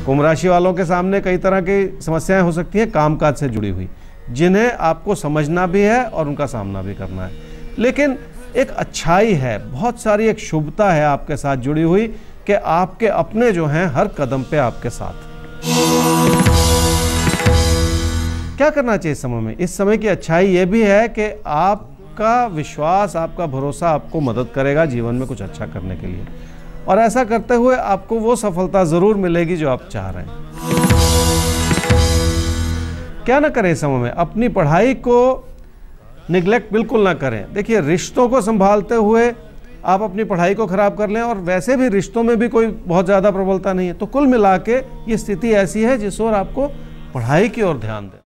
कुंभ राशि वालों के सामने कई तरह की समस्याएं हो सकती हैं कामकाज से जुड़ी हुई, जिन्हें आपको समझना भी है और उनका सामना भी करना है। लेकिन एक अच्छाई है, बहुत सारी एक शुभता है आपके साथ जुड़ी हुई कि आपके अपने जो हैं हर कदम पे आपके साथ। क्या करना चाहिए इस समय में? इस समय की अच्छाई ये भी है कि आपका विश्वास, आपका भरोसा आपको मदद करेगा जीवन में कुछ अच्छा करने के लिए, और ऐसा करते हुए आपको वो सफलता जरूर मिलेगी जो आप चाह रहे हैं। क्या ना करें इस समय में? अपनी पढ़ाई को निगलेक्ट बिल्कुल ना करें। देखिए, रिश्तों को संभालते हुए आप अपनी पढ़ाई को खराब कर लें, और वैसे भी रिश्तों में भी कोई बहुत ज़्यादा प्रबलता नहीं है, तो कुल मिला के ये स्थिति ऐसी है जिस ओर आपको पढ़ाई की ओर ध्यान दें।